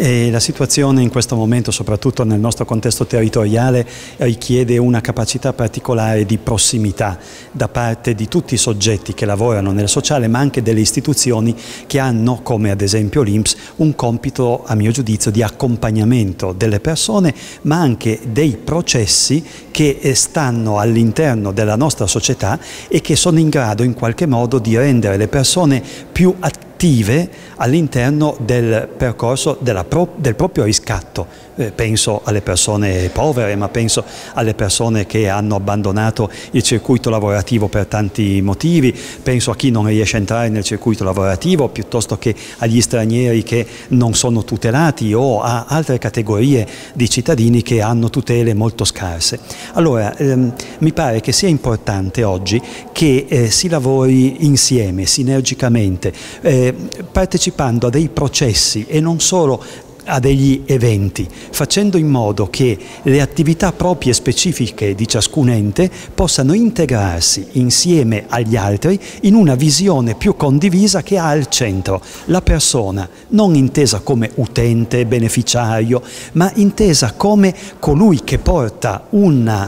E la situazione in questo momento, soprattutto nel nostro contesto territoriale, richiede una capacità particolare di prossimità da parte di tutti i soggetti che lavorano nel sociale, ma anche delle istituzioni che hanno, come ad esempio l'INPS, un compito, a mio giudizio, di accompagnamento delle persone, ma anche dei processi che stanno all'interno della nostra società e che sono in grado in qualche modo di rendere le persone più attive all'interno del percorso del proprio riscatto. Penso alle persone povere, ma penso alle persone che hanno abbandonato il circuito lavorativo per tanti motivi, penso a chi non riesce a entrare nel circuito lavorativo, piuttosto che agli stranieri che non sono tutelati o a altre categorie di cittadini che hanno tutele molto scarse. Allora, mi pare che sia importante oggi che si lavori insieme, sinergicamente, partecipando a dei processi e non solo a degli eventi, facendo in modo che le attività proprie e specifiche di ciascun ente possano integrarsi insieme agli altri in una visione più condivisa che ha al centro la persona, non intesa come utente, beneficiario, ma intesa come colui che porta una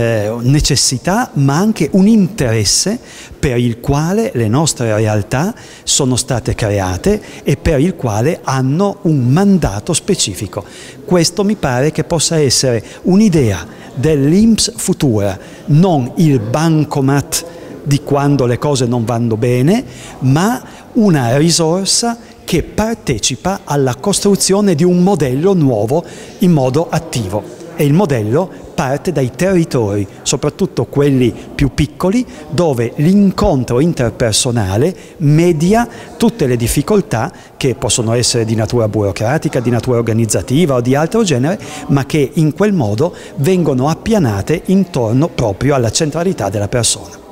necessità ma anche un interesse per il quale le nostre realtà sono state create e per il quale hanno un mandato specifico. Questo mi pare che possa essere un'idea dell'INPS futura, non il bancomat di quando le cose non vanno bene, ma una risorsa che partecipa alla costruzione di un modello nuovo in modo attivo. E il modello parte dai territori, soprattutto quelli più piccoli, dove l'incontro interpersonale media tutte le difficoltà che possono essere di natura burocratica, di natura organizzativa o di altro genere, ma che in quel modo vengono appianate intorno proprio alla centralità della persona.